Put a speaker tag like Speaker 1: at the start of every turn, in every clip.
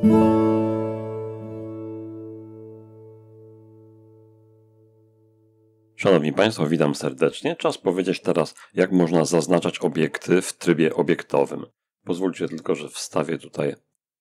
Speaker 1: Szanowni Państwo, witam serdecznie. Czas powiedzieć teraz, jak można zaznaczać obiekty w trybie obiektowym. Pozwólcie tylko, że wstawię tutaj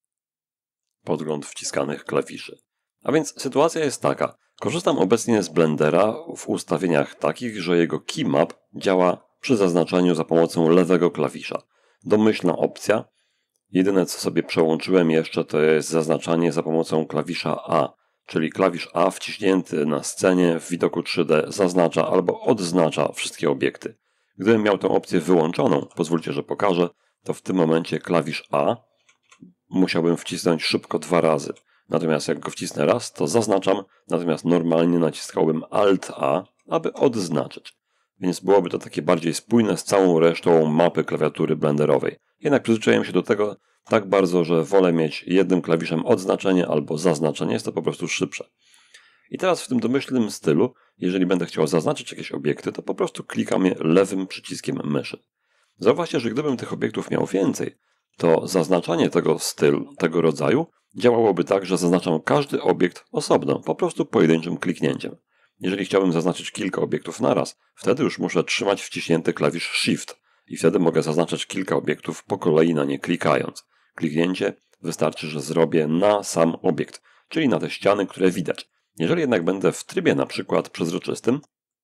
Speaker 1: podgląd wciskanych klawiszy. A więc sytuacja jest taka. Korzystam obecnie z Blendera w ustawieniach takich, że jego keymap działa przy zaznaczaniu za pomocą lewego klawisza. Domyślna opcja. Jedyne co sobie przełączyłem jeszcze to jest zaznaczanie za pomocą klawisza A, czyli klawisz A wciśnięty na scenie w widoku 3D zaznacza albo odznacza wszystkie obiekty. Gdybym miał tę opcję wyłączoną, pozwólcie, że pokażę, to w tym momencie klawisz A musiałbym wcisnąć szybko 2 razy. Natomiast jak go wcisnę raz, to zaznaczam, natomiast normalnie naciskałbym Alt A, aby odznaczyć. Więc byłoby to takie bardziej spójne z całą resztą mapy klawiatury blenderowej. Jednak przyzwyczaiłem się do tego tak bardzo, że wolę mieć jednym klawiszem odznaczenie albo zaznaczenie, jest to po prostu szybsze. I teraz w tym domyślnym stylu, jeżeli będę chciał zaznaczyć jakieś obiekty, to po prostu klikam je lewym przyciskiem myszy. Zauważcie, że gdybym tych obiektów miał więcej, to zaznaczanie tego rodzaju działałoby tak, że zaznaczam każdy obiekt osobno, po prostu pojedynczym kliknięciem. Jeżeli chciałbym zaznaczyć kilka obiektów naraz, wtedy już muszę trzymać wciśnięty klawisz Shift i wtedy mogę zaznaczać kilka obiektów po kolei na nie klikając. Kliknięcie wystarczy, że zrobię na sam obiekt, czyli na te ściany, które widać. Jeżeli jednak będę w trybie na przykład przezroczystym,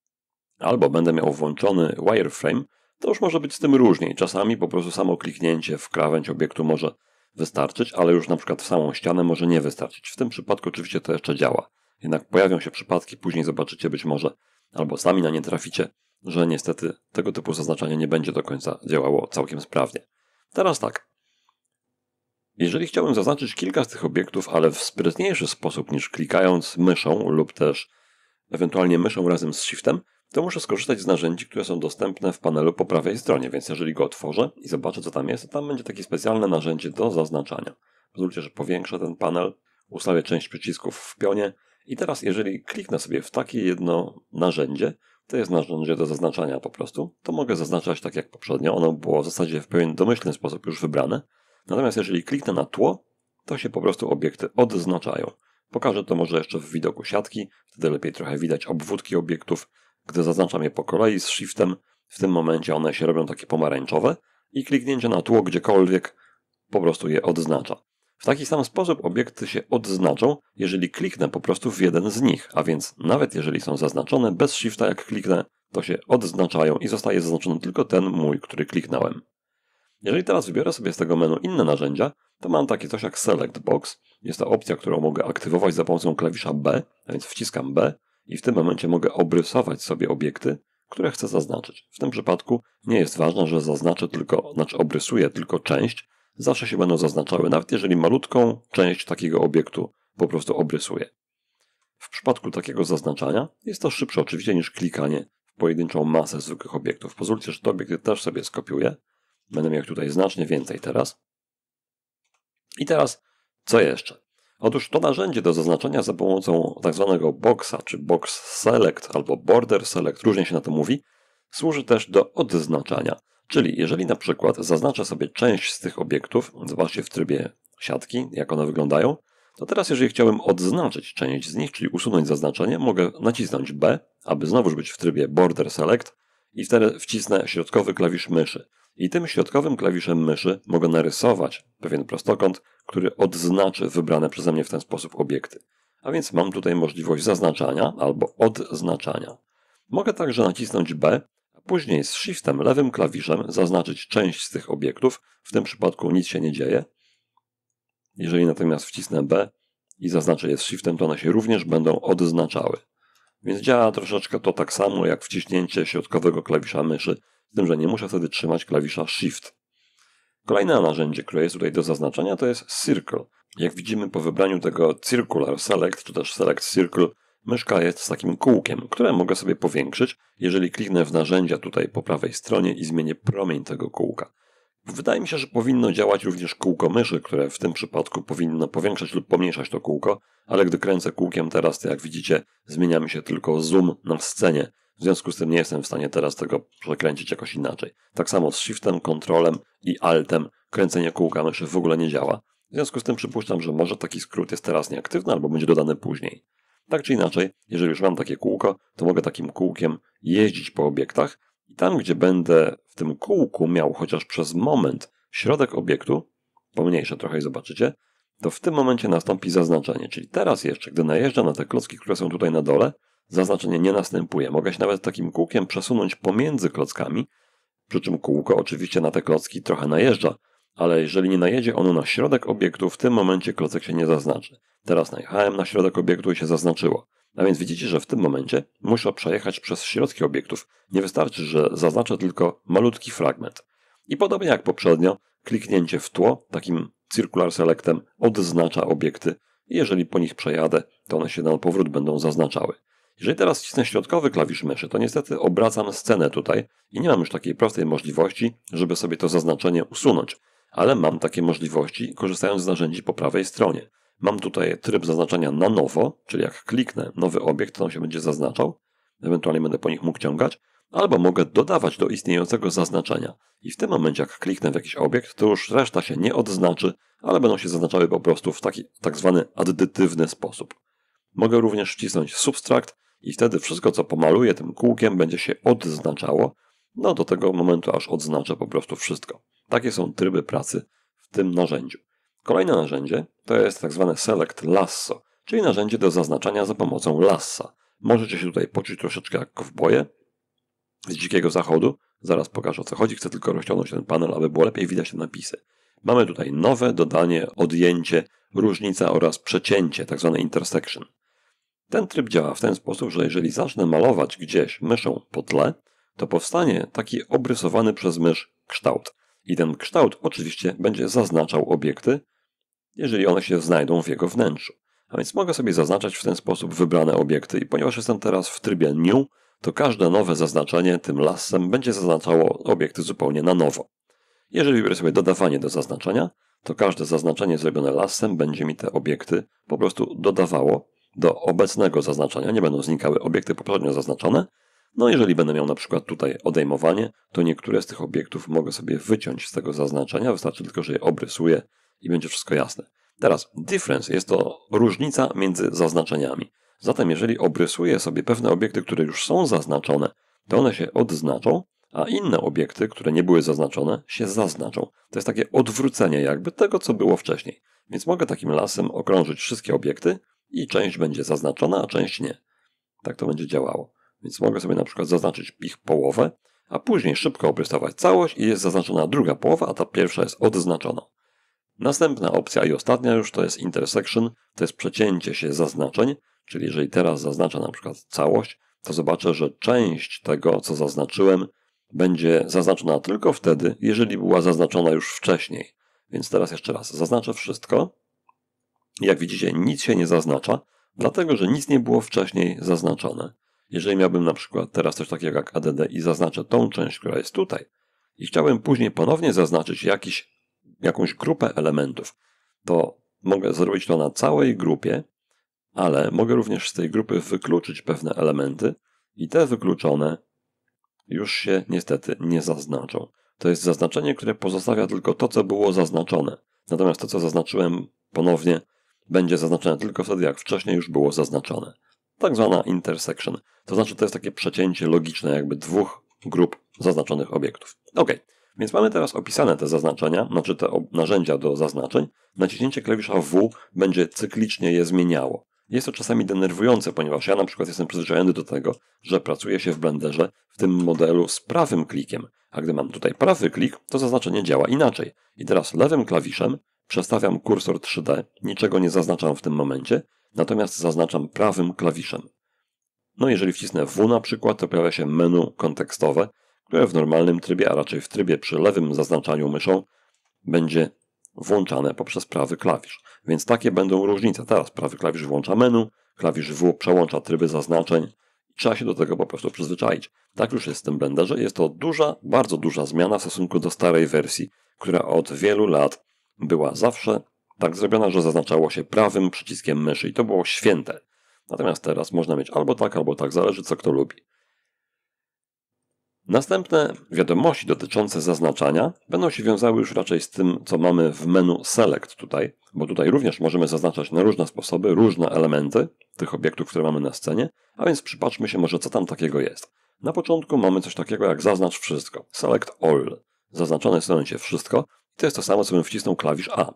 Speaker 1: albo będę miał włączony wireframe, to już może być z tym różniej. Czasami po prostu samo kliknięcie w krawędź obiektu może wystarczyć, ale już na przykład w samą ścianę może nie wystarczyć. W tym przypadku oczywiście to jeszcze działa. Jednak pojawią się przypadki, później zobaczycie być może, albo sami na nie traficie, że niestety tego typu zaznaczanie nie będzie do końca działało całkiem sprawnie. Teraz tak. Jeżeli chciałbym zaznaczyć kilka z tych obiektów, ale w sprytniejszy sposób niż klikając myszą lub też ewentualnie myszą razem z Shiftem, to muszę skorzystać z narzędzi, które są dostępne w panelu po prawej stronie, więc jeżeli go otworzę i zobaczę co tam jest, to tam będzie takie specjalne narzędzie do zaznaczania. Pozwólcie, że powiększę ten panel, ustawię część przycisków w pionie i teraz jeżeli kliknę sobie w takie jedno narzędzie, to jest narzędzie do zaznaczania po prostu, to mogę zaznaczać tak jak poprzednio, ono było w zasadzie w pewien domyślny sposób już wybrane. Natomiast jeżeli kliknę na tło, to się po prostu obiekty odznaczają. Pokażę to może jeszcze w widoku siatki, wtedy lepiej trochę widać obwódki obiektów. Gdy zaznaczam je po kolei z Shiftem, w tym momencie one się robią takie pomarańczowe i kliknięcie na tło gdziekolwiek po prostu je odznacza. W taki sam sposób obiekty się odznaczą, jeżeli kliknę po prostu w jeden z nich, a więc nawet jeżeli są zaznaczone bez Shifta, jak kliknę, to się odznaczają i zostaje zaznaczony tylko ten mój, który kliknąłem. Jeżeli teraz wybiorę sobie z tego menu inne narzędzia, to mam takie coś jak Select Box. Jest to opcja, którą mogę aktywować za pomocą klawisza B, a więc wciskam B i w tym momencie mogę obrysować sobie obiekty, które chcę zaznaczyć. W tym przypadku nie jest ważne, że obrysuję tylko część, zawsze się będą zaznaczały, nawet jeżeli malutką część takiego obiektu po prostu obrysuję. W przypadku takiego zaznaczania jest to szybsze oczywiście niż klikanie w pojedynczą masę zwykłych obiektów. Pozwólcie, że te obiekty też sobie skopiuję. Będę miał tutaj znacznie więcej teraz. I teraz, co jeszcze? Otóż to narzędzie do zaznaczania za pomocą tak zwanego boxa, czy box select albo border select, różnie się na to mówi, służy też do odznaczania. Czyli jeżeli na przykład zaznaczę sobie część z tych obiektów, zobaczcie w trybie siatki, jak one wyglądają, to teraz jeżeli chciałbym odznaczyć część z nich, czyli usunąć zaznaczenie, mogę nacisnąć B, aby znowuż być w trybie border select i wtedy wcisnę środkowy klawisz myszy. I tym środkowym klawiszem myszy mogę narysować pewien prostokąt, który odznaczy wybrane przeze mnie w ten sposób obiekty. A więc mam tutaj możliwość zaznaczania albo odznaczania. Mogę także nacisnąć B, a później z Shiftem lewym klawiszem zaznaczyć część z tych obiektów. W tym przypadku nic się nie dzieje. Jeżeli natomiast wcisnę B i zaznaczę je z Shiftem, to one się również będą odznaczały. Więc działa troszeczkę to tak samo jak wciśnięcie środkowego klawisza myszy, z tym, że nie muszę wtedy trzymać klawisza Shift. Kolejne narzędzie, które jest tutaj do zaznaczenia, to jest Circle. Jak widzimy po wybraniu tego Circular Select, czy też Select Circle, myszka jest z takim kółkiem, które mogę sobie powiększyć, jeżeli kliknę w narzędzia tutaj po prawej stronie i zmienię promień tego kółka. Wydaje mi się, że powinno działać również kółko myszy, które w tym przypadku powinno powiększać lub pomniejszać to kółko, ale gdy kręcę kółkiem teraz, to jak widzicie, zmienia mi się tylko zoom na scenie. W związku z tym nie jestem w stanie teraz tego przekręcić jakoś inaczej. Tak samo z Shiftem, Kontrolem i Altem kręcenie kółka myszy w ogóle nie działa. W związku z tym przypuszczam, że może taki skrót jest teraz nieaktywny albo będzie dodany później. Tak czy inaczej, jeżeli już mam takie kółko, to mogę takim kółkiem jeździć po obiektach i tam, gdzie będę w tym kółku miał chociaż przez moment środek obiektu, pomniejsze trochę i zobaczycie, to w tym momencie nastąpi zaznaczenie. Czyli teraz jeszcze, gdy najeżdżam na te klocki, które są tutaj na dole, zaznaczenie nie następuje. Mogę się nawet takim kółkiem przesunąć pomiędzy klockami, przy czym kółko oczywiście na te klocki trochę najeżdża, ale jeżeli nie najedzie ono na środek obiektu, w tym momencie klocek się nie zaznaczy. Teraz najechałem na środek obiektu i się zaznaczyło. A więc widzicie, że w tym momencie muszę przejechać przez środki obiektów. Nie wystarczy, że zaznaczę tylko malutki fragment. I podobnie jak poprzednio, kliknięcie w tło, takim circular selectem, odznacza obiekty i jeżeli po nich przejadę, to one się na powrót będą zaznaczały. Jeżeli teraz wcisnę środkowy klawisz myszy, to niestety obracam scenę tutaj i nie mam już takiej prostej możliwości, żeby sobie to zaznaczenie usunąć. Ale mam takie możliwości, korzystając z narzędzi po prawej stronie. Mam tutaj tryb zaznaczania na nowo, czyli jak kliknę nowy obiekt, to on się będzie zaznaczał. Ewentualnie będę po nich mógł ciągać. Albo mogę dodawać do istniejącego zaznaczenia. I w tym momencie, jak kliknę w jakiś obiekt, to już reszta się nie odznaczy, ale będą się zaznaczały po prostu w taki tak zwany addytywny sposób. Mogę również wcisnąć subtract i wtedy wszystko, co pomaluję tym kółkiem, będzie się odznaczało. No do tego momentu, aż odznaczę po prostu wszystko. Takie są tryby pracy w tym narzędziu. Kolejne narzędzie to jest tak zwane Select Lasso, czyli narzędzie do zaznaczania za pomocą lassa. Możecie się tutaj poczuć troszeczkę jak kowboje z Dzikiego Zachodu. Zaraz pokażę, o co chodzi. Chcę tylko rozciągnąć ten panel, aby było lepiej widać te napisy. Mamy tutaj nowe dodanie, odjęcie, różnica oraz przecięcie, tak zwane intersection. Ten tryb działa w ten sposób, że jeżeli zacznę malować gdzieś myszą po tle, to powstanie taki obrysowany przez mysz kształt. I ten kształt oczywiście będzie zaznaczał obiekty, jeżeli one się znajdą w jego wnętrzu. A więc mogę sobie zaznaczać w ten sposób wybrane obiekty i ponieważ jestem teraz w trybie New, to każde nowe zaznaczenie tym lassem będzie zaznaczało obiekty zupełnie na nowo. Jeżeli wybiorę sobie dodawanie do zaznaczenia, to każde zaznaczenie zrobione lassem będzie mi te obiekty po prostu dodawało do obecnego zaznaczenia. Nie będą znikały obiekty poprzednio zaznaczone. No jeżeli będę miał na przykład tutaj odejmowanie, to niektóre z tych obiektów mogę sobie wyciąć z tego zaznaczenia. Wystarczy tylko, że je obrysuję i będzie wszystko jasne. Teraz difference jest to różnica między zaznaczeniami. Zatem jeżeli obrysuję sobie pewne obiekty, które już są zaznaczone, to one się odznaczą, a inne obiekty, które nie były zaznaczone, się zaznaczą. To jest takie odwrócenie jakby tego, co było wcześniej. Więc mogę takim lasem okrążyć wszystkie obiekty i część będzie zaznaczona, a część nie. Tak to będzie działało. Więc mogę sobie na przykład zaznaczyć ich połowę, a później szybko obrysować całość i jest zaznaczona druga połowa, a ta pierwsza jest odznaczona. Następna opcja i ostatnia już to jest intersection, to jest przecięcie się zaznaczeń, czyli jeżeli teraz zaznaczę na przykład całość, to zobaczę, że część tego, co zaznaczyłem, będzie zaznaczona tylko wtedy, jeżeli była zaznaczona już wcześniej. Więc teraz jeszcze raz zaznaczę wszystko. Jak widzicie, nic się nie zaznacza, dlatego że nic nie było wcześniej zaznaczone. Jeżeli miałbym na przykład teraz coś takiego jak ADD i zaznaczę tą część, która jest tutaj i chciałbym później ponownie zaznaczyć jakąś grupę elementów, to mogę zrobić to na całej grupie, ale mogę również z tej grupy wykluczyć pewne elementy i te wykluczone już się niestety nie zaznaczą. To jest zaznaczenie, które pozostawia tylko to, co było zaznaczone. Natomiast to, co zaznaczyłem ponownie, będzie zaznaczone tylko wtedy, jak wcześniej już było zaznaczone. Tak zwana intersection. To znaczy, to jest takie przecięcie logiczne jakby dwóch grup zaznaczonych obiektów. Ok, więc mamy teraz opisane te zaznaczenia, znaczy te narzędzia do zaznaczeń. Naciśnięcie klawisza W będzie cyklicznie je zmieniało. Jest to czasami denerwujące, ponieważ ja na przykład jestem przyzwyczajony do tego, że pracuje się w Blenderze w tym modelu z prawym klikiem. A gdy mam tutaj prawy klik, to zaznaczenie działa inaczej. I teraz lewym klawiszem przestawiam kursor 3D, niczego nie zaznaczam w tym momencie, natomiast zaznaczam prawym klawiszem. No jeżeli wcisnę W na przykład, to pojawia się menu kontekstowe, które w normalnym trybie, a raczej w trybie przy lewym zaznaczaniu myszą, będzie włączane poprzez prawy klawisz. Więc takie będą różnice. Teraz prawy klawisz włącza menu, klawisz W przełącza tryby zaznaczeń. Trzeba się do tego po prostu przyzwyczaić. Tak już jest w tym Blenderze. Jest to duża, bardzo duża zmiana w stosunku do starej wersji, która od wielu lat była zawsze tak zrobiona, że zaznaczało się prawym przyciskiem myszy i to było święte. Natomiast teraz można mieć albo tak, zależy co kto lubi. Następne wiadomości dotyczące zaznaczania będą się wiązały już raczej z tym, co mamy w menu Select tutaj, bo tutaj również możemy zaznaczać na różne sposoby, różne elementy tych obiektów, które mamy na scenie, a więc przypatrzmy się może, co tam takiego jest. Na początku mamy coś takiego jak zaznacz wszystko, Select All. Zaznaczone jest w tym momencie wszystko i to jest to samo, co bym wcisnął klawisz A.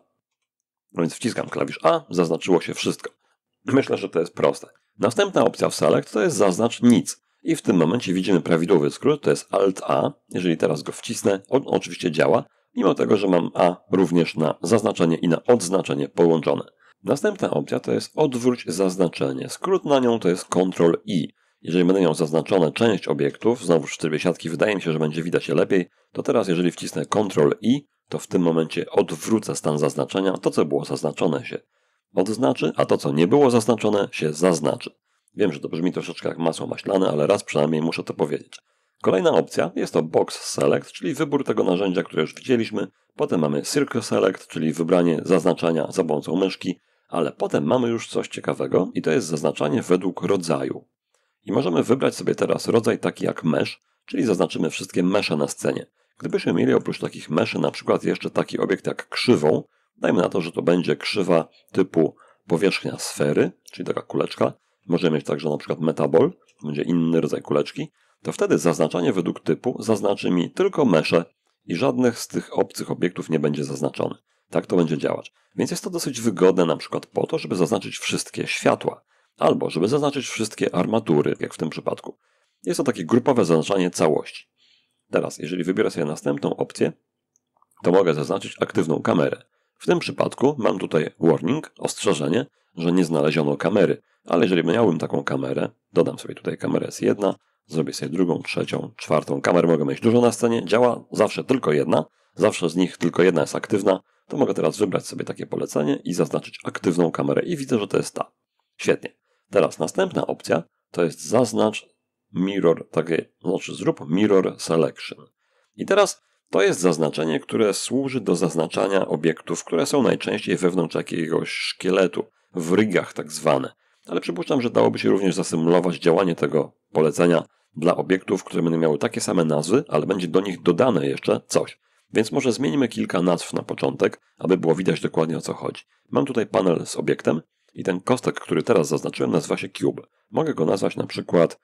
Speaker 1: No więc wciskam klawisz A, zaznaczyło się wszystko. Myślę, że to jest proste. Następna opcja w Select to jest zaznacz nic. I w tym momencie widzimy prawidłowy skrót, to jest Alt-A. Jeżeli teraz go wcisnę, on oczywiście działa, mimo tego, że mam A również na zaznaczenie i na odznaczenie połączone. Następna opcja to jest odwróć zaznaczenie. Skrót na nią to jest Ctrl-I. Jeżeli będę miał zaznaczone część obiektów, znowu w trybie siatki wydaje mi się, że będzie widać je lepiej, to teraz jeżeli wcisnę Ctrl-I, to w tym momencie odwrócę stan zaznaczenia. To, co było zaznaczone, się odznaczy, a to, co nie było zaznaczone, się zaznaczy. Wiem, że to brzmi troszeczkę jak masło maślane, ale raz przynajmniej muszę to powiedzieć. Kolejna opcja jest to Box Select, czyli wybór tego narzędzia, które już widzieliśmy. Potem mamy Circle Select, czyli wybranie zaznaczania za pomocą myszki, ale potem mamy już coś ciekawego i to jest zaznaczanie według rodzaju. I możemy wybrać sobie teraz rodzaj taki jak mesh, czyli zaznaczymy wszystkie mesze na scenie. Gdybyśmy mieli oprócz takich meszy na przykład jeszcze taki obiekt jak krzywą, dajmy na to, że to będzie krzywa typu powierzchnia sfery, czyli taka kuleczka. Możemy mieć także na przykład metabol, będzie inny rodzaj kuleczki. To wtedy zaznaczanie według typu zaznaczy mi tylko mesze i żadnych z tych obcych obiektów nie będzie zaznaczony. Tak to będzie działać. Więc jest to dosyć wygodne na przykład po to, żeby zaznaczyć wszystkie światła. Albo żeby zaznaczyć wszystkie armatury, jak w tym przypadku. Jest to takie grupowe zaznaczanie całości. Teraz, jeżeli wybiorę sobie następną opcję, to mogę zaznaczyć aktywną kamerę. W tym przypadku mam tutaj warning, ostrzeżenie, że nie znaleziono kamery. Ale jeżeli miałbym taką kamerę, dodam sobie tutaj kamerę S1, zrobię sobie drugą, trzecią, czwartą. Kamer mogę mieć dużo na scenie, działa zawsze tylko jedna, zawsze z nich tylko jedna jest aktywna, to mogę teraz wybrać sobie takie polecenie i zaznaczyć aktywną kamerę i widzę, że to jest ta. Świetnie. Teraz następna opcja to jest zaznacz mirror, znaczy zrób mirror selection. I teraz to jest zaznaczenie, które służy do zaznaczania obiektów, które są najczęściej wewnątrz jakiegoś szkieletu, w rigach tak zwane. Ale przypuszczam, że dałoby się również zasymulować działanie tego polecenia dla obiektów, które będą miały takie same nazwy, ale będzie do nich dodane jeszcze coś. Więc może zmienimy kilka nazw na początek, aby było widać dokładnie o co chodzi. Mam tutaj panel z obiektem i ten kostek, który teraz zaznaczyłem, nazywa się cube. Mogę go nazwać na przykład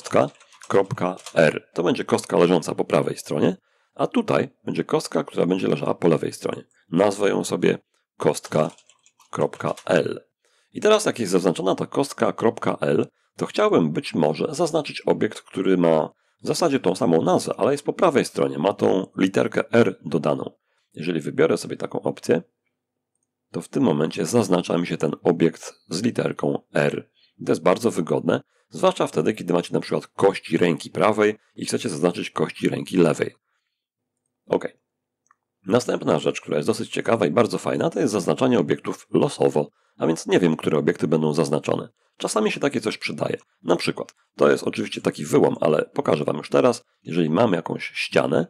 Speaker 1: kostka.r. To będzie kostka leżąca po prawej stronie, a tutaj będzie kostka, która będzie leżała po lewej stronie. Nazwę ją sobie kostka.l. I teraz jak jest zaznaczona ta kostka.l, to chciałbym być może zaznaczyć obiekt, który ma w zasadzie tą samą nazwę, ale jest po prawej stronie, ma tą literkę R dodaną. Jeżeli wybiorę sobie taką opcję, to w tym momencie zaznacza mi się ten obiekt z literką R. To jest bardzo wygodne, zwłaszcza wtedy, kiedy macie na przykład kości ręki prawej i chcecie zaznaczyć kości ręki lewej. OK. Następna rzecz, która jest dosyć ciekawa i bardzo fajna, to jest zaznaczanie obiektów losowo, a więc nie wiem, które obiekty będą zaznaczone. Czasami się takie coś przydaje. Na przykład, to jest oczywiście taki wyłom, ale pokażę Wam już teraz, jeżeli mam jakąś ścianę,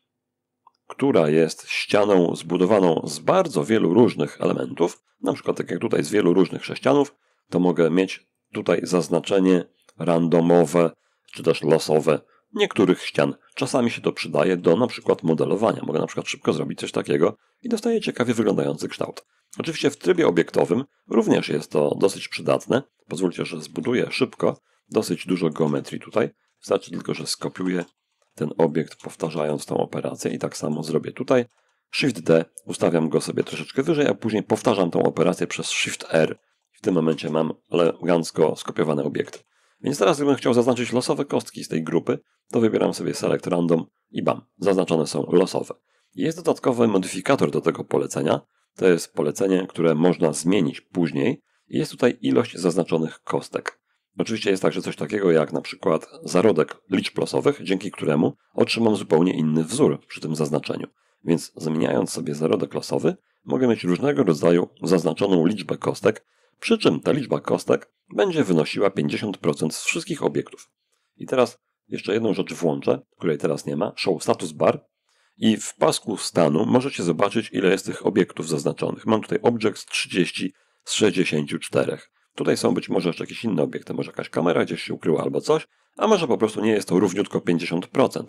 Speaker 1: która jest ścianą zbudowaną z bardzo wielu różnych elementów, na przykład tak jak tutaj z wielu różnych sześcianów, to mogę mieć tutaj zaznaczenie randomowe, czy też losowe niektórych ścian. Czasami się to przydaje do na przykład modelowania. Mogę na przykład szybko zrobić coś takiego i dostaję ciekawie wyglądający kształt. Oczywiście w trybie obiektowym również jest to dosyć przydatne. Pozwólcie, że zbuduję szybko dosyć dużo geometrii tutaj. Wystarczy tylko, że skopiuję ten obiekt powtarzając tą operację i tak samo zrobię tutaj. Shift D, ustawiam go sobie troszeczkę wyżej, a później powtarzam tą operację przez Shift R. W tym momencie mam elegancko skopiowane obiekty. Więc teraz gdybym chciał zaznaczyć losowe kostki z tej grupy, to wybieram sobie Select Random i bam, zaznaczone są losowe. Jest dodatkowy modyfikator do tego polecenia. To jest polecenie, które można zmienić później i jest tutaj ilość zaznaczonych kostek. Oczywiście jest także coś takiego jak na przykład zarodek liczb losowych, dzięki któremu otrzymam zupełnie inny wzór przy tym zaznaczeniu. Więc zmieniając sobie zarodek losowy, mogę mieć różnego rodzaju zaznaczoną liczbę kostek, przy czym ta liczba kostek będzie wynosiła 50% z wszystkich obiektów. I teraz jeszcze jedną rzecz włączę, której teraz nie ma, Show Status Bar. I w pasku stanu możecie zobaczyć, ile jest tych obiektów zaznaczonych. Mam tutaj Objects 30 z 64. Tutaj są być może jeszcze jakieś inne obiekty, może jakaś kamera gdzieś się ukryła albo coś, a może po prostu nie jest to równiutko 50%.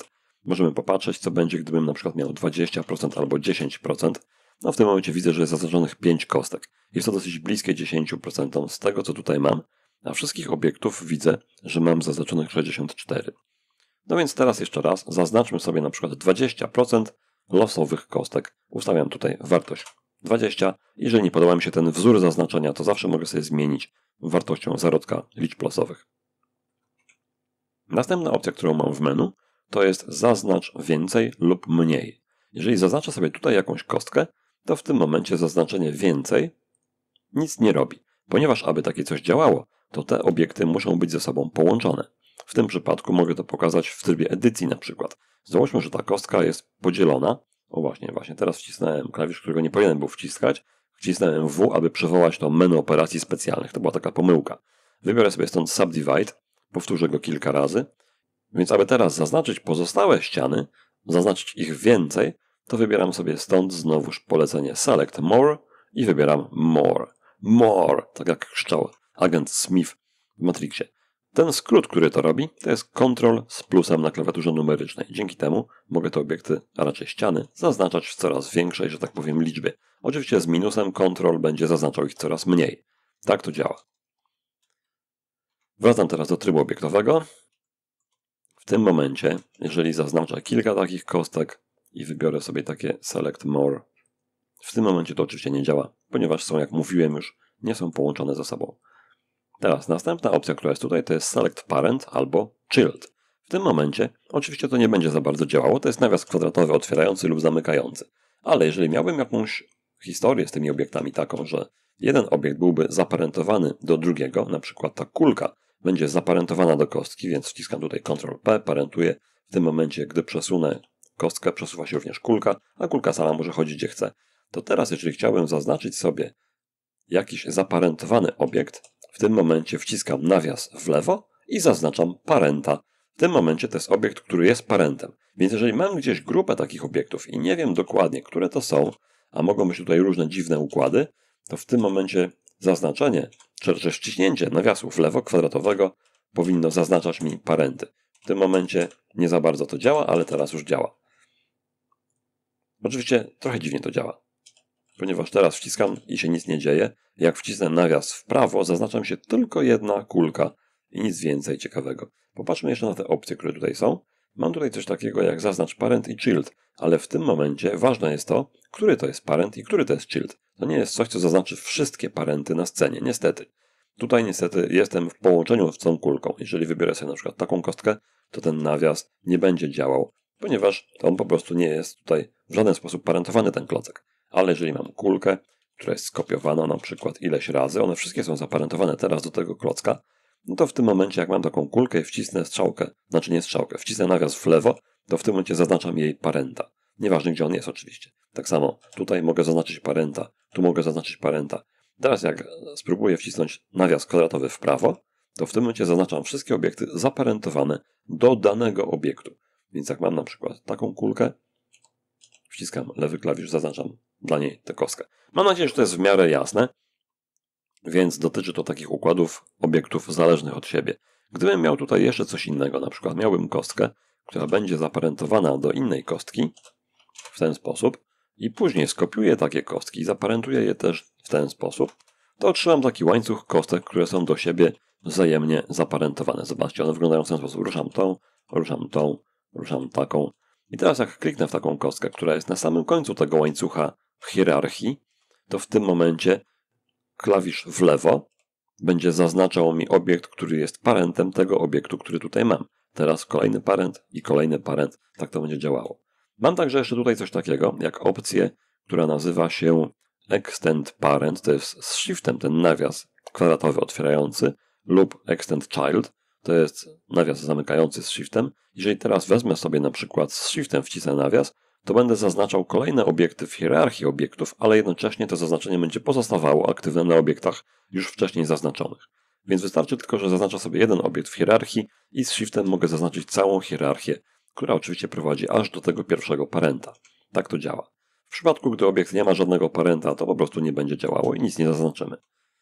Speaker 1: Możemy popatrzeć, co będzie, gdybym na przykład miał 20% albo 10%. No w tym momencie widzę, że jest zaznaczonych 5 kostek. Jest to dosyć bliskie 10% z tego, co tutaj mam, a wszystkich obiektów widzę, że mam zaznaczonych 64. No więc teraz jeszcze raz zaznaczmy sobie na przykład 20% losowych kostek. Ustawiam tutaj wartość 20. Jeżeli nie podoba mi się ten wzór zaznaczenia, to zawsze mogę sobie zmienić wartością zarodka liczb losowych. Następna opcja, którą mam w menu, to jest zaznacz więcej lub mniej. Jeżeli zaznaczę sobie tutaj jakąś kostkę, to w tym momencie zaznaczenie więcej nic nie robi, ponieważ aby takie coś działało, to te obiekty muszą być ze sobą połączone. W tym przypadku mogę to pokazać w trybie edycji na przykład. Załóżmy, że ta kostka jest podzielona. O właśnie, teraz wcisnąłem klawisz, którego nie powinienem był wciskać. Wcisnąłem W, aby przywołać to menu operacji specjalnych. To była taka pomyłka. Wybiorę sobie stąd Subdivide, powtórzę go kilka razy. Więc aby teraz zaznaczyć pozostałe ściany, zaznaczyć ich więcej, to wybieram sobie stąd znowuż polecenie Select More i wybieram More. More, tak jak krzyczał agent Smith w Matrixie. Ten skrót, który to robi, to jest Ctrl z plusem na klawiaturze numerycznej. Dzięki temu mogę te obiekty, a raczej ściany, zaznaczać w coraz większej, że tak powiem, liczbie. Oczywiście z minusem Ctrl będzie zaznaczał ich coraz mniej. Tak to działa. Wracam teraz do trybu obiektowego. W tym momencie, jeżeli zaznaczę kilka takich kostek i wybiorę sobie takie Select More, w tym momencie to oczywiście nie działa, ponieważ są, jak mówiłem już, nie są połączone ze sobą. Teraz następna opcja, która jest tutaj, to jest Select Parent albo Child. W tym momencie oczywiście to nie będzie za bardzo działało, to jest nawias kwadratowy otwierający lub zamykający. Ale jeżeli miałbym jakąś historię z tymi obiektami taką, że jeden obiekt byłby zaparentowany do drugiego, na przykład ta kulka będzie zaparentowana do kostki, więc wciskam tutaj Ctrl-P, parentuję. W tym momencie, gdy przesunę kostkę, przesuwa się również kulka, a kulka sama może chodzić gdzie chce. To teraz, jeżeli chciałbym zaznaczyć sobie jakiś zaparentowany obiekt, w tym momencie wciskam nawias w lewo i zaznaczam parenta. W tym momencie to jest obiekt, który jest parentem. Więc jeżeli mam gdzieś grupę takich obiektów i nie wiem dokładnie, które to są, a mogą być tutaj różne dziwne układy, to w tym momencie zaznaczenie, czy wciśnięcie nawiasu w lewo kwadratowego powinno zaznaczać mi parenty. W tym momencie nie za bardzo to działa, ale teraz już działa. Oczywiście trochę dziwnie to działa, ponieważ teraz wciskam i się nic nie dzieje. Jak wcisnę nawias w prawo, zaznaczam się tylko jedna kulka i nic więcej ciekawego. Popatrzmy jeszcze na te opcje, które tutaj są. Mam tutaj coś takiego jak zaznacz parent i child, ale w tym momencie ważne jest to, który to jest parent i który to jest child. To nie jest coś, co zaznaczy wszystkie parenty na scenie, niestety. Tutaj niestety jestem w połączeniu z tą kulką. Jeżeli wybiorę sobie na przykład taką kostkę, to ten nawias nie będzie działał, ponieważ on po prostu nie jest tutaj w żaden sposób parentowany, ten klocek. Ale jeżeli mam kulkę, która jest skopiowana na przykład ileś razy, one wszystkie są zaparentowane teraz do tego klocka, no to w tym momencie, jak mam taką kulkę i wcisnę strzałkę, znaczy nie strzałkę, wcisnę nawias w lewo, to w tym momencie zaznaczam jej parenta. Nieważne, gdzie on jest oczywiście. Tak samo tutaj mogę zaznaczyć parenta, tu mogę zaznaczyć parenta. Teraz jak spróbuję wcisnąć nawias kwadratowy w prawo, to w tym momencie zaznaczam wszystkie obiekty zaparentowane do danego obiektu. Więc jak mam na przykład taką kulkę, wciskam lewy klawisz, zaznaczam dla niej tę kostkę. Mam nadzieję, że to jest w miarę jasne, więc dotyczy to takich układów obiektów zależnych od siebie. Gdybym miał tutaj jeszcze coś innego, na przykład miałbym kostkę, która będzie zaparentowana do innej kostki w ten sposób i później skopiuję takie kostki i zaparentuję je też w ten sposób, to otrzymam taki łańcuch kostek, które są do siebie wzajemnie zaparentowane. Zobaczcie, one wyglądają w ten sposób. Ruszam tą, ruszam taką. I teraz jak kliknę w taką kostkę, która jest na samym końcu tego łańcucha hierarchii, to w tym momencie klawisz w lewo będzie zaznaczał mi obiekt, który jest parentem tego obiektu, który tutaj mam. Teraz kolejny parent i kolejny parent. Tak to będzie działało. Mam także jeszcze tutaj coś takiego, jak opcję, która nazywa się Extend Parent. To jest z shiftem ten nawias kwadratowy otwierający lub Extend Child. To jest nawias zamykający z shiftem. Jeżeli teraz wezmę sobie na przykład z shiftem wcisnę nawias, to będę zaznaczał kolejne obiekty w hierarchii obiektów, ale jednocześnie to zaznaczenie będzie pozostawało aktywne na obiektach już wcześniej zaznaczonych. Więc wystarczy tylko, że zaznaczę sobie jeden obiekt w hierarchii i z shiftem mogę zaznaczyć całą hierarchię, która oczywiście prowadzi aż do tego pierwszego parenta. Tak to działa. W przypadku, gdy obiekt nie ma żadnego parenta, to po prostu nie będzie działało i nic nie zaznaczymy.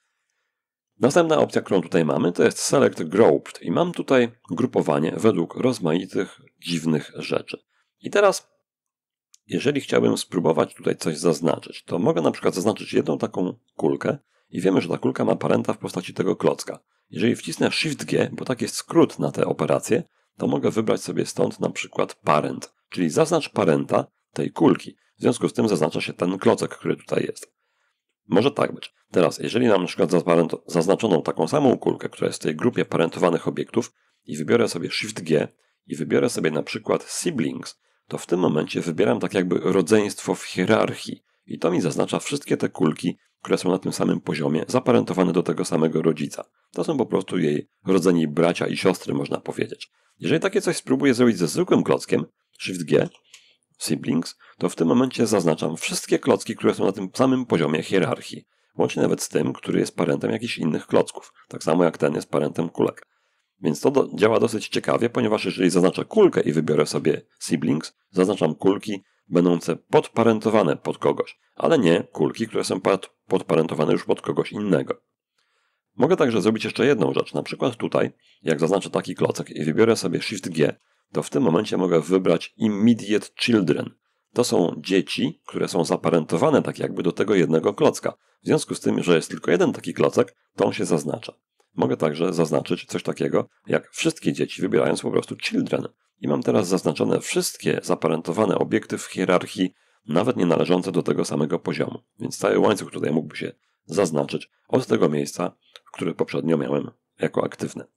Speaker 1: Następna opcja, którą tutaj mamy, to jest Select Grouped i mam tutaj grupowanie według rozmaitych dziwnych rzeczy. I teraz, jeżeli chciałbym spróbować tutaj coś zaznaczyć, to mogę na przykład zaznaczyć jedną taką kulkę i wiemy, że ta kulka ma parenta w postaci tego klocka. Jeżeli wcisnę Shift G, bo tak jest skrót na te operacje, to mogę wybrać sobie stąd na przykład parent, czyli zaznacz parenta tej kulki. W związku z tym zaznacza się ten klocek, który tutaj jest. Może tak być. Teraz, jeżeli mam na przykład zaznaczoną taką samą kulkę, która jest w tej grupie parentowanych obiektów i wybiorę sobie Shift G i wybiorę sobie na przykład siblings, to w tym momencie wybieram tak jakby rodzeństwo w hierarchii i to mi zaznacza wszystkie te kulki, które są na tym samym poziomie, zaparentowane do tego samego rodzica. To są po prostu jej rodzeni bracia i siostry, można powiedzieć. Jeżeli takie coś spróbuję zrobić ze zwykłym klockiem, Shift G, siblings, to w tym momencie zaznaczam wszystkie klocki, które są na tym samym poziomie hierarchii. Łącznie nawet z tym, który jest parentem jakichś innych klocków. Tak samo jak ten jest parentem kulek. Więc to działa dosyć ciekawie, ponieważ jeżeli zaznaczę kulkę i wybiorę sobie siblings, zaznaczam kulki będące podparentowane pod kogoś, ale nie kulki, które są podparentowane już pod kogoś innego. Mogę także zrobić jeszcze jedną rzecz. Na przykład tutaj, jak zaznaczę taki klocek i wybiorę sobie Shift G, to w tym momencie mogę wybrać Immediate Children. To są dzieci, które są zaparentowane tak jakby do tego jednego klocka. W związku z tym, że jest tylko jeden taki klocek, to on się zaznacza. Mogę także zaznaczyć coś takiego jak wszystkie dzieci, wybierając po prostu Children. I mam teraz zaznaczone wszystkie zaparentowane obiekty w hierarchii, nawet nie należące do tego samego poziomu. Więc cały łańcuch tutaj mógłby się zaznaczyć od tego miejsca, które poprzednio miałem jako aktywne.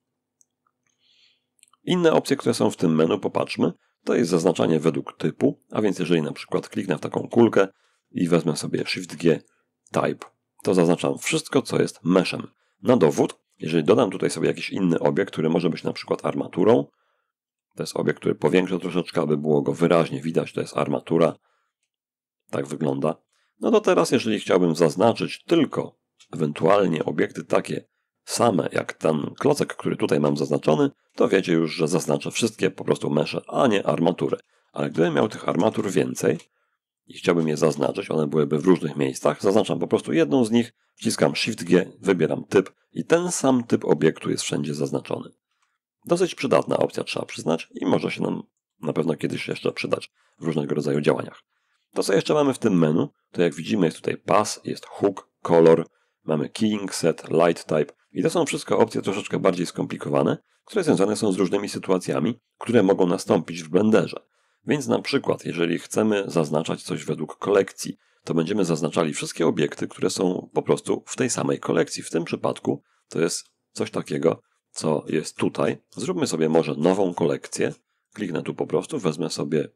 Speaker 1: Inne opcje, które są w tym menu, popatrzmy, to jest zaznaczanie według typu, a więc jeżeli na przykład kliknę w taką kulkę i wezmę sobie Shift G Type, to zaznaczam wszystko, co jest meshem. Na dowód, jeżeli dodam tutaj sobie jakiś inny obiekt, który może być na przykład armaturą, to jest obiekt, który powiększę troszeczkę, aby było go wyraźnie widać, to jest armatura, tak wygląda. No to teraz, jeżeli chciałbym zaznaczyć tylko ewentualnie obiekty takie same jak ten klocek, który tutaj mam zaznaczony, to wiecie już, że zaznaczę wszystkie po prostu mesze, a nie armatury. Ale gdybym miał tych armatur więcej i chciałbym je zaznaczyć, one byłyby w różnych miejscach, zaznaczam po prostu jedną z nich, wciskam Shift G, wybieram typ i ten sam typ obiektu jest wszędzie zaznaczony. Dosyć przydatna opcja, trzeba przyznać, i może się nam na pewno kiedyś jeszcze przydać w różnego rodzaju działaniach. To, co jeszcze mamy w tym menu, to jak widzimy jest tutaj path, jest hook, color, mamy keying set, light type i to są wszystko opcje troszeczkę bardziej skomplikowane, które związane są z różnymi sytuacjami, które mogą nastąpić w Blenderze. Więc na przykład, jeżeli chcemy zaznaczać coś według kolekcji, to będziemy zaznaczali wszystkie obiekty, które są po prostu w tej samej kolekcji. W tym przypadku to jest coś takiego, co jest tutaj. Zróbmy sobie może nową kolekcję. Kliknę tu po prostu, wezmę sobie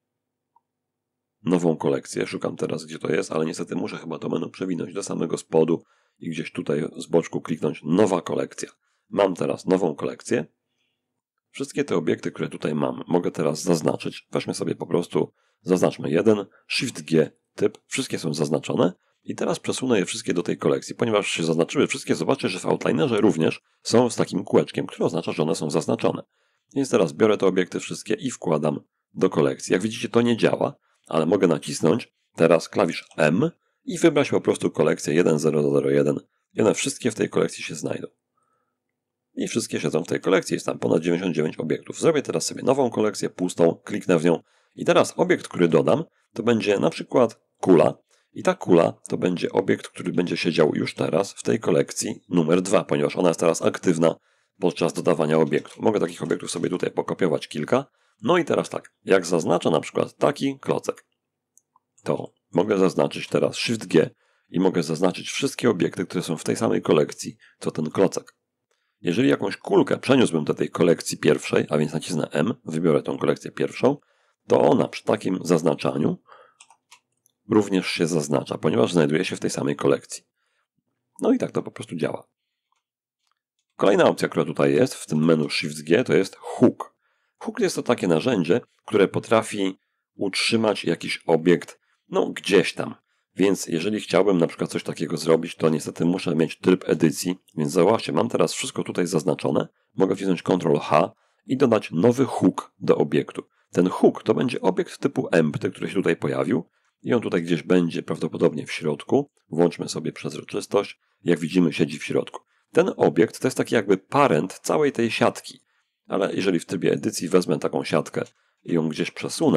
Speaker 1: nową kolekcję. Szukam teraz, gdzie to jest, ale niestety muszę chyba to menu przewinąć do samego spodu i gdzieś tutaj z boczku kliknąć nowa kolekcja. Mam teraz nową kolekcję. Wszystkie te obiekty, które tutaj mam, mogę teraz zaznaczyć. Weźmy sobie po prostu, zaznaczmy jeden, Shift G, typ, wszystkie są zaznaczone i teraz przesunę je wszystkie do tej kolekcji. Ponieważ się zaznaczyły wszystkie, zobaczcie, że w Outlinerze również są z takim kółeczkiem, które oznacza, że one są zaznaczone. Więc teraz biorę te obiekty wszystkie i wkładam do kolekcji. Jak widzicie, to nie działa, ale mogę nacisnąć teraz klawisz M i wybrać po prostu kolekcję 1001 i one wszystkie w tej kolekcji się znajdą. I wszystkie siedzą w tej kolekcji, jest tam ponad 99 obiektów. Zrobię teraz sobie nową kolekcję, pustą, kliknę w nią i teraz obiekt, który dodam, to będzie na przykład kula i ta kula to będzie obiekt, który będzie siedział już teraz w tej kolekcji numer 2, ponieważ ona jest teraz aktywna podczas dodawania obiektu. Mogę takich obiektów sobie tutaj pokopiować kilka. No i teraz tak, jak zaznaczę na przykład taki klocek, to mogę zaznaczyć teraz Shift G i mogę zaznaczyć wszystkie obiekty, które są w tej samej kolekcji, co ten klocek. Jeżeli jakąś kulkę przeniósłbym do tej kolekcji pierwszej, a więc nacisnę M, wybiorę tą kolekcję pierwszą, to ona przy takim zaznaczaniu również się zaznacza, ponieważ znajduje się w tej samej kolekcji. No i tak to po prostu działa. Kolejna opcja, która tutaj jest w tym menu Shift G, to jest hook. Hook jest to takie narzędzie, które potrafi utrzymać jakiś obiekt, gdzieś tam. Więc jeżeli chciałbym na przykład coś takiego zrobić, to niestety muszę mieć tryb edycji. Więc zobaczcie, mam teraz wszystko tutaj zaznaczone. Mogę wcisnąć Ctrl H i dodać nowy hook do obiektu. Ten hook to będzie obiekt typu empty, który się tutaj pojawił. I on tutaj gdzieś będzie prawdopodobnie w środku. Włączmy sobie przezroczystość. Jak widzimy, siedzi w środku. Ten obiekt to jest taki jakby parent całej tej siatki. Ale jeżeli w trybie edycji wezmę taką siatkę i ją gdzieś przesunę,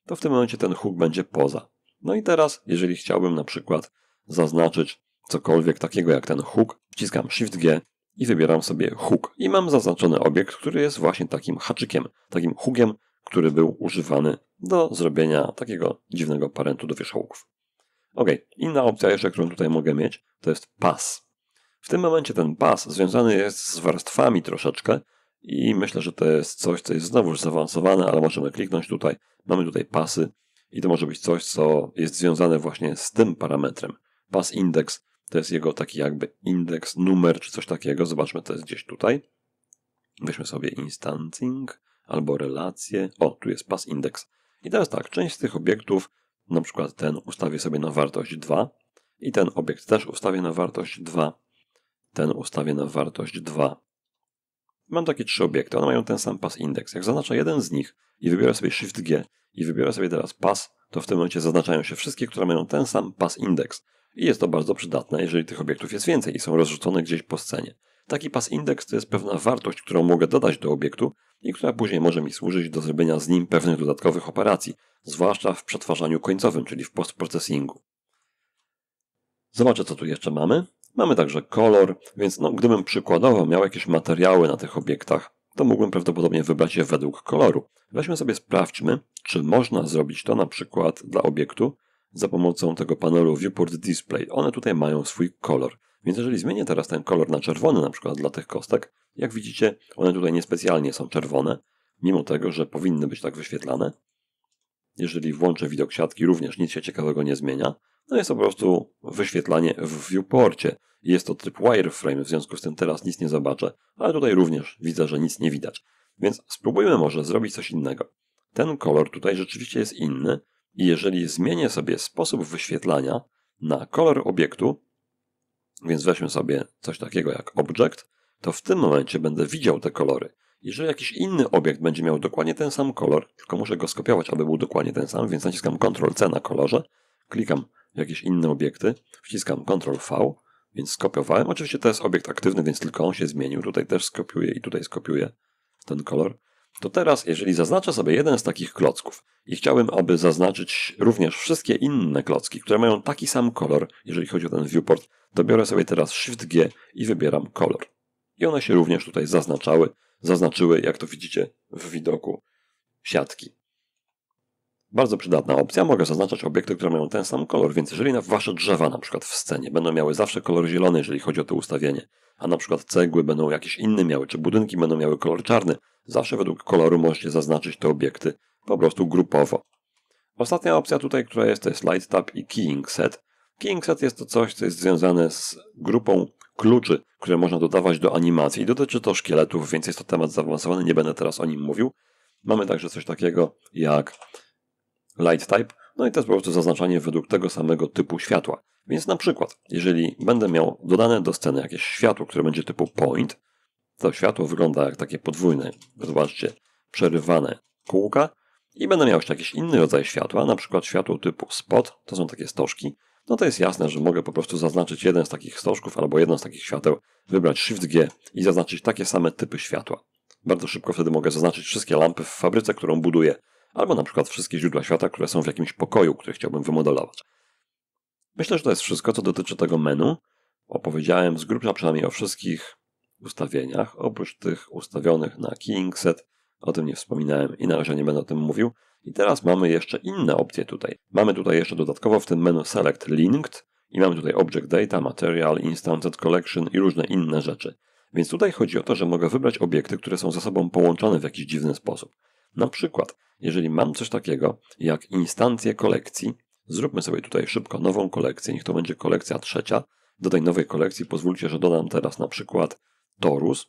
Speaker 1: to w tym momencie ten hook będzie poza. No i teraz, jeżeli chciałbym na przykład zaznaczyć cokolwiek takiego jak ten hook, wciskam Shift G i wybieram sobie hook. I mam zaznaczony obiekt, który jest właśnie takim haczykiem, takim hookiem, który był używany do zrobienia takiego dziwnego parentu do wierzchołków. Ok, inna opcja jeszcze, którą tutaj mogę mieć, to jest pas. W tym momencie ten pas związany jest z warstwami troszeczkę i myślę, że to jest coś, co jest znowuż zaawansowane, ale możemy kliknąć tutaj. Mamy tutaj pasy i to może być coś, co jest związane właśnie z tym parametrem. Pas index to jest jego taki jakby indeks, numer czy coś takiego. Zobaczmy, to jest gdzieś tutaj. Weźmy sobie instancing albo relacje. O, tu jest pas index. I teraz tak, część z tych obiektów, na przykład ten ustawię sobie na wartość 2 i ten obiekt też ustawię na wartość 2. Ten ustawię na wartość 2. Mam takie 3 obiekty, one mają ten sam pas index. Jak zaznaczę jeden z nich i wybiorę sobie Shift G i wybiorę sobie teraz pas, to w tym momencie zaznaczają się wszystkie, które mają ten sam pas index. I jest to bardzo przydatne, jeżeli tych obiektów jest więcej i są rozrzucone gdzieś po scenie. Taki pas index to jest pewna wartość, którą mogę dodać do obiektu i która później może mi służyć do zrobienia z nim pewnych dodatkowych operacji, zwłaszcza w przetwarzaniu końcowym, czyli w postprocessingu. Zobaczę, co tu jeszcze mamy. Mamy także kolor, więc gdybym przykładowo miał jakieś materiały na tych obiektach, to mógłbym prawdopodobnie wybrać je według koloru. Weźmy sobie, sprawdźmy, czy można zrobić to na przykład dla obiektu za pomocą tego panelu Viewport Display. One tutaj mają swój kolor. Więc jeżeli zmienię teraz ten kolor na czerwony na przykład dla tych kostek, jak widzicie, one tutaj niespecjalnie są czerwone, mimo tego, że powinny być tak wyświetlane. Jeżeli włączę widok siatki, również nic się ciekawego nie zmienia. No jest to po prostu wyświetlanie w viewporcie. Jest to tryb wireframe, w związku z tym teraz nic nie zobaczę, ale tutaj również widzę, że nic nie widać. Więc spróbujmy może zrobić coś innego. Ten kolor tutaj rzeczywiście jest inny i jeżeli zmienię sobie sposób wyświetlania na kolor obiektu, więc weźmy sobie coś takiego jak object, to w tym momencie będę widział te kolory. Jeżeli jakiś inny obiekt będzie miał dokładnie ten sam kolor, tylko muszę go skopiować, aby był dokładnie ten sam, więc naciskam Ctrl-C na kolorze, klikam jakieś inne obiekty, wciskam Ctrl-V, więc skopiowałem. Oczywiście to jest obiekt aktywny, więc tylko on się zmienił. Tutaj też skopiuję i tutaj skopiuję ten kolor. To teraz, jeżeli zaznaczę sobie jeden z takich klocków i chciałbym, aby zaznaczyć również wszystkie inne klocki, które mają taki sam kolor, jeżeli chodzi o ten viewport, to biorę sobie teraz Shift G i wybieram kolor. I one się również tutaj zaznaczyły, jak to widzicie w widoku siatki. Bardzo przydatna opcja. Mogę zaznaczać obiekty, które mają ten sam kolor, więc jeżeli wasze drzewa na przykład w scenie będą miały zawsze kolor zielony, jeżeli chodzi o to ustawienie, a na przykład cegły będą jakiś inny miały, czy budynki będą miały kolor czarny, zawsze według koloru możecie zaznaczyć te obiekty po prostu grupowo. Ostatnia opcja tutaj, która jest, to jest Light Tab i Keying Set. Keying Set jest to coś, co jest związane z grupą kluczy, które można dodawać do animacji. Dotyczy to szkieletów, więc jest to temat zaawansowany, nie będę teraz o nim mówił. Mamy także coś takiego jak Light Type, no i to jest po prostu zaznaczanie według tego samego typu światła. Więc na przykład, jeżeli będę miał dodane do sceny jakieś światło, które będzie typu point, to światło wygląda jak takie podwójne, zobaczcie, przerywane kółka i będę miał jeszcze jakiś inny rodzaj światła, na przykład światło typu spot, to są takie stożki, no to jest jasne, że mogę po prostu zaznaczyć jeden z takich stożków albo jedno z takich świateł, wybrać Shift G i zaznaczyć takie same typy światła. Bardzo szybko wtedy mogę zaznaczyć wszystkie lampy w fabryce, którą buduję, albo na przykład wszystkie źródła światła, które są w jakimś pokoju, który chciałbym wymodelować. Myślę, że to jest wszystko, co dotyczy tego menu. Opowiedziałem z grubsza przynajmniej o wszystkich ustawieniach, oprócz tych ustawionych na Keying Set. O tym nie wspominałem i na razie nie będę o tym mówił. I teraz mamy jeszcze inne opcje tutaj. Mamy tutaj jeszcze dodatkowo w tym menu Select Linked i mamy tutaj Object Data, Material, Instanced Collection i różne inne rzeczy. Więc tutaj chodzi o to, że mogę wybrać obiekty, które są ze sobą połączone w jakiś dziwny sposób. Na przykład, jeżeli mam coś takiego jak instancję kolekcji, zróbmy sobie tutaj szybko nową kolekcję, niech to będzie kolekcja 3. Do tej nowej kolekcji pozwólcie, że dodam teraz na przykład torus,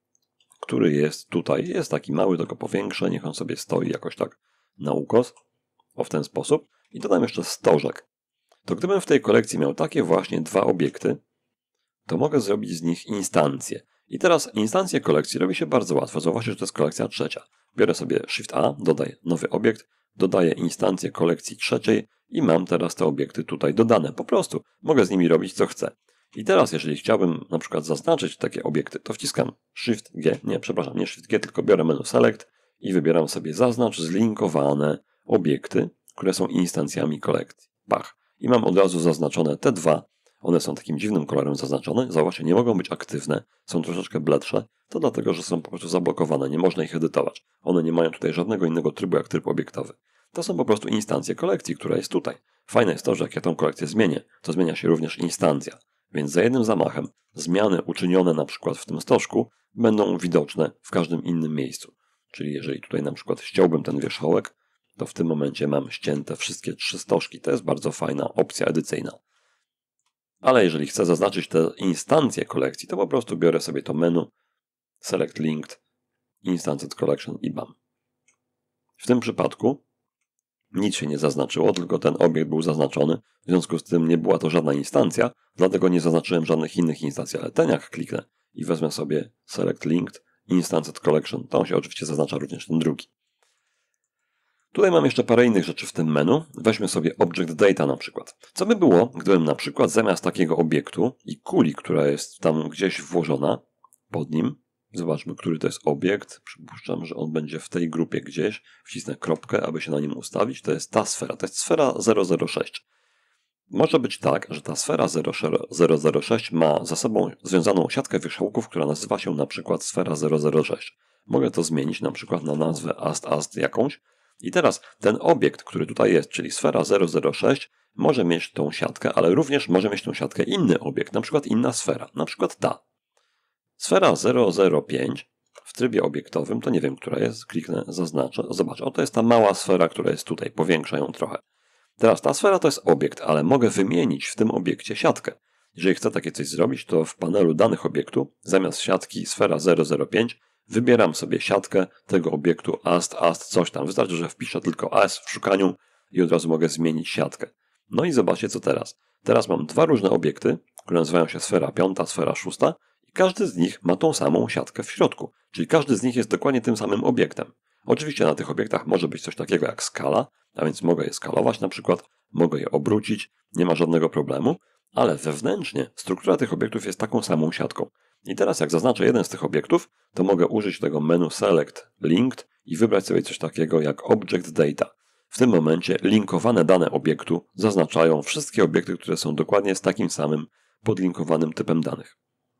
Speaker 1: który jest tutaj, jest taki mały, tylko powiększę, niech on sobie stoi jakoś tak na ukos, w ten sposób. I dodam jeszcze stożek. To gdybym w tej kolekcji miał takie właśnie 2 obiekty, to mogę zrobić z nich instancję. I teraz instancję kolekcji robi się bardzo łatwo. Zauważcie, że to jest kolekcja 3. Biorę sobie Shift A, dodaję nowy obiekt, dodaję instancję kolekcji 3 i mam teraz te obiekty tutaj dodane. Po prostu mogę z nimi robić co chcę. I teraz, jeżeli chciałbym na przykład zaznaczyć takie obiekty, to wciskam Shift G, nie Shift G, tylko biorę menu Select i wybieram sobie zaznacz zlinkowane obiekty, które są instancjami kolekcji. Pach. I mam od razu zaznaczone te dwa. One są takim dziwnym kolorem zaznaczone. Zauważcie, nie mogą być aktywne. Są troszeczkę bledsze. To dlatego, że są po prostu zablokowane. Nie można ich edytować. One nie mają tutaj żadnego innego trybu jak tryb obiektowy. To są po prostu instancje kolekcji, która jest tutaj. Fajne jest to, że jak ja tą kolekcję zmienię, to zmienia się również instancja. Więc za jednym zamachem zmiany uczynione na przykład w tym stożku będą widoczne w każdym innym miejscu. Czyli jeżeli tutaj na przykład ściąłbym ten wierzchołek, to w tym momencie mam ścięte wszystkie 3 stożki. To jest bardzo fajna opcja edycyjna. Ale jeżeli chcę zaznaczyć te instancje kolekcji, to po prostu biorę sobie to menu, Select Linked, Instanced Collection i bam. W tym przypadku nic się nie zaznaczyło, tylko ten obiekt był zaznaczony, w związku z tym nie była to żadna instancja, dlatego nie zaznaczyłem żadnych innych instancji, ale ten jak kliknę i wezmę sobie Select Linked, Instanced Collection, to on się oczywiście zaznacza również ten drugi. Tutaj mam jeszcze parę innych rzeczy w tym menu. Weźmy sobie Object Data na przykład. Co by było, gdybym na przykład zamiast takiego obiektu i kuli, która jest tam gdzieś włożona pod nim, zobaczmy, który to jest obiekt, przypuszczam, że on będzie w tej grupie gdzieś, wcisnę kropkę, aby się na nim ustawić, to jest ta sfera, to jest sfera 006. Może być tak, że ta sfera 006 ma za sobą związaną siatkę wierzchołków, która nazywa się na przykład sfera 006. Mogę to zmienić na przykład na nazwę ast jakąś. I teraz ten obiekt, który tutaj jest, czyli sfera 006, może mieć tą siatkę, ale również może mieć tą siatkę inny obiekt, na przykład inna sfera, na przykład ta. Sfera 005 w trybie obiektowym, to nie wiem, która jest, kliknę, zaznaczę, zobaczę, to jest ta mała sfera, która jest tutaj, powiększę ją trochę. Teraz ta sfera to jest obiekt, ale mogę wymienić w tym obiekcie siatkę. Jeżeli chcę takie coś zrobić, to w panelu danych obiektu, zamiast siatki sfera 005, wybieram sobie siatkę tego obiektu ast coś tam. Wystarczy, że wpiszę tylko as w szukaniu i od razu mogę zmienić siatkę. No i zobaczcie, co teraz. Teraz mam dwa różne obiekty, które nazywają się sfera 5, sfera 6 i każdy z nich ma tą samą siatkę w środku. Czyli każdy z nich jest dokładnie tym samym obiektem. Oczywiście na tych obiektach może być coś takiego jak skala, a więc mogę je skalować na przykład, mogę je obrócić, nie ma żadnego problemu, ale wewnętrznie struktura tych obiektów jest taką samą siatką. I teraz jak zaznaczę jeden z tych obiektów, to mogę użyć tego menu Select Linked i wybrać sobie coś takiego jak Object Data. W tym momencie linkowane dane obiektu zaznaczają wszystkie obiekty, które są dokładnie z takim samym podlinkowanym typem danych.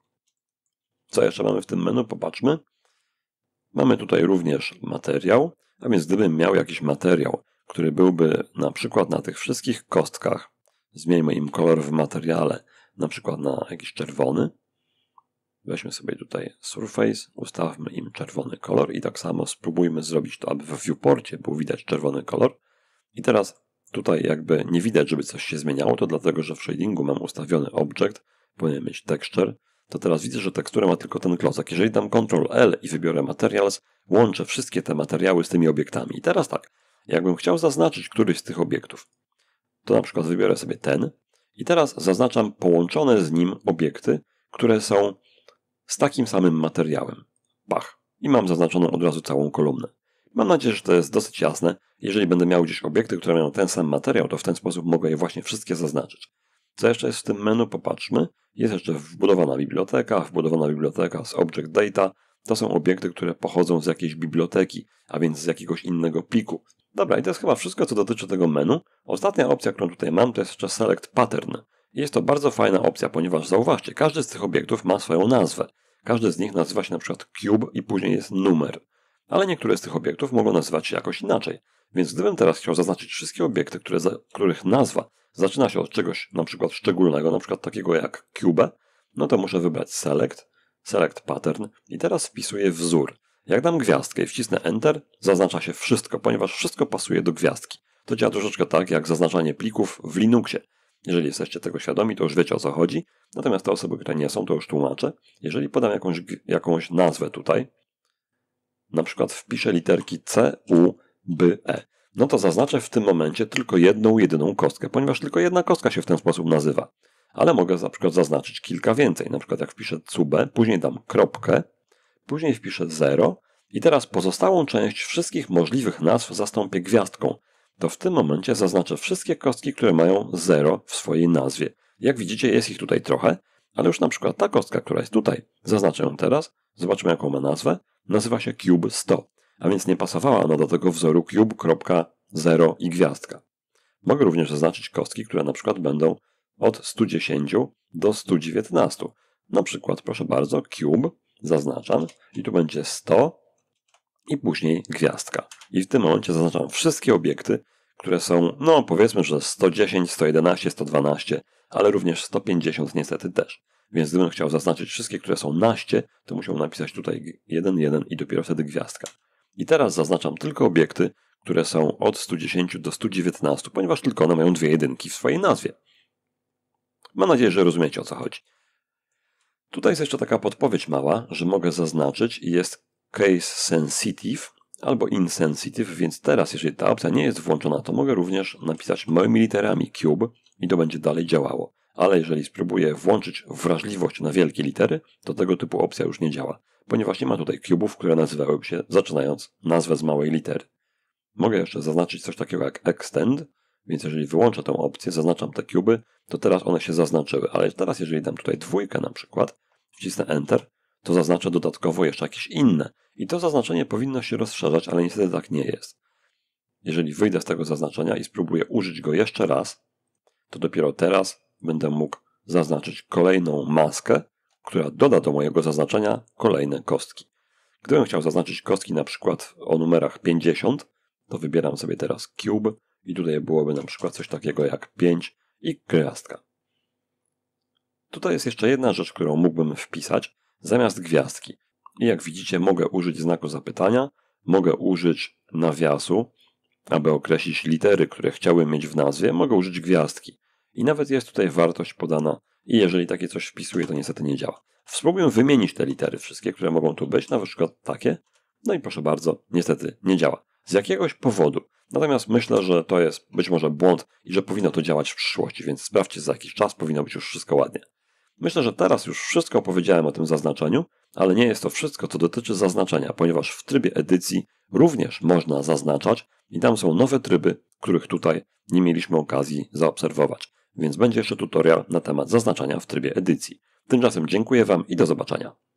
Speaker 1: Co jeszcze mamy w tym menu? Popatrzmy. Mamy tutaj również materiał, a więc gdybym miał jakiś materiał, który byłby na przykład na tych wszystkich kostkach, zmieńmy im kolor w materiale, na przykład na jakiś czerwony. Weźmy sobie tutaj Surface, ustawmy im czerwony kolor i tak samo spróbujmy zrobić to, aby w viewporcie był widać czerwony kolor. I teraz tutaj jakby nie widać, żeby coś się zmieniało, to dlatego, że w shadingu mam ustawiony object, powinien mieć texture, to teraz widzę, że teksturę ma tylko ten klocek. Jeżeli dam Ctrl-L i wybiorę Materials, łączę wszystkie te materiały z tymi obiektami. I teraz tak, jakbym chciał zaznaczyć któryś z tych obiektów, to na przykład wybiorę sobie ten i teraz zaznaczam połączone z nim obiekty, które są z takim samym materiałem. Bach. I mam zaznaczoną od razu całą kolumnę. Mam nadzieję, że to jest dosyć jasne. Jeżeli będę miał gdzieś obiekty, które mają ten sam materiał, to w ten sposób mogę je właśnie wszystkie zaznaczyć. Co jeszcze jest w tym menu? Popatrzmy. Jest jeszcze wbudowana biblioteka z Object Data. To są obiekty, które pochodzą z jakiejś biblioteki, a więc z jakiegoś innego pliku. Dobra, i to jest chyba wszystko, co dotyczy tego menu. Ostatnia opcja, którą tutaj mam, to jest jeszcze Select Pattern. Jest to bardzo fajna opcja, ponieważ zauważcie, każdy z tych obiektów ma swoją nazwę. Każdy z nich nazywa się na przykład cube i później jest numer. Ale niektóre z tych obiektów mogą nazywać się jakoś inaczej. Więc gdybym teraz chciał zaznaczyć wszystkie obiekty, których nazwa zaczyna się od czegoś na przykład szczególnego, na przykład takiego jak cube, no to muszę wybrać Select Pattern i teraz wpisuję wzór. Jak dam gwiazdkę i wcisnę Enter, zaznacza się wszystko, ponieważ wszystko pasuje do gwiazdki. To działa troszeczkę tak jak zaznaczanie plików w Linuxie. Jeżeli jesteście tego świadomi, to już wiecie, o co chodzi. Natomiast te osoby, które nie są, to już tłumaczę. Jeżeli podam jakąś nazwę tutaj, na przykład wpiszę literki C, U, B, E, no to zaznaczę w tym momencie tylko jedną, jedyną kostkę, ponieważ tylko jedna kostka się w ten sposób nazywa. Ale mogę na przykład zaznaczyć kilka więcej. Na przykład jak wpiszę CUBE, później dam kropkę, później wpiszę 0 i teraz pozostałą część wszystkich możliwych nazw zastąpię gwiazdką. To w tym momencie zaznaczę wszystkie kostki, które mają 0 w swojej nazwie. Jak widzicie, jest ich tutaj trochę, ale już na przykład ta kostka, która jest tutaj, zaznaczę ją teraz, zobaczmy jaką ma nazwę, nazywa się Cube 100, a więc nie pasowała ona do tego wzoru cube. 0 i gwiazdka. Mogę również zaznaczyć kostki, które na przykład będą od 110 do 119. Na przykład, proszę bardzo, cube, zaznaczam i tu będzie 100 i później gwiazdka. I w tym momencie zaznaczam wszystkie obiekty, które są, no powiedzmy, że 110, 111, 112, ale również 150 niestety też. Więc gdybym chciał zaznaczyć wszystkie, które są naście, to musiał napisać tutaj 1, 1 i dopiero wtedy gwiazdka. I teraz zaznaczam tylko obiekty, które są od 110 do 119, ponieważ tylko one mają 2 jedynki w swojej nazwie. Mam nadzieję, że rozumiecie, o co chodzi. Tutaj jest jeszcze taka podpowiedź mała, że mogę zaznaczyć i jest case sensitive albo insensitive, więc teraz, jeżeli ta opcja nie jest włączona, to mogę również napisać małymi literami cube i to będzie dalej działało. Ale jeżeli spróbuję włączyć wrażliwość na wielkie litery, to tego typu opcja już nie działa, ponieważ nie ma tutaj cube'ów, które nazywałyby się, zaczynając nazwę z małej litery. Mogę jeszcze zaznaczyć coś takiego jak extend, więc jeżeli wyłączę tę opcję, zaznaczam te cube'y, to teraz one się zaznaczyły, ale teraz jeżeli dam tutaj 2 na przykład, wcisnę Enter, to zaznaczę dodatkowo jeszcze jakieś inne. I to zaznaczenie powinno się rozszerzać, ale niestety tak nie jest. Jeżeli wyjdę z tego zaznaczenia i spróbuję użyć go jeszcze raz, to dopiero teraz będę mógł zaznaczyć kolejną maskę, która doda do mojego zaznaczenia kolejne kostki. Gdybym chciał zaznaczyć kostki na przykład o numerach 50, to wybieram sobie teraz cube i tutaj byłoby na przykład coś takiego jak 5 i gwiazdka. Tutaj jest jeszcze jedna rzecz, którą mógłbym wpisać zamiast gwiazdki. I jak widzicie, mogę użyć znaku zapytania, mogę użyć nawiasu, aby określić litery, które chciałbym mieć w nazwie, mogę użyć gwiazdki. I nawet jest tutaj wartość podana i jeżeli takie coś wpisuję, to niestety nie działa. Spróbuję wymienić te litery wszystkie, które mogą tu być, na przykład takie. No i proszę bardzo, niestety nie działa. Z jakiegoś powodu. Natomiast myślę, że to jest być może błąd i że powinno to działać w przyszłości, więc sprawdźcie za jakiś czas, powinno być już wszystko ładnie. Myślę, że teraz już wszystko powiedziałem o tym zaznaczeniu, ale nie jest to wszystko, co dotyczy zaznaczenia, ponieważ w trybie edycji również można zaznaczać i tam są nowe tryby, których tutaj nie mieliśmy okazji zaobserwować. Więc będzie jeszcze tutorial na temat zaznaczania w trybie edycji. Tymczasem dziękuję Wam i do zobaczenia.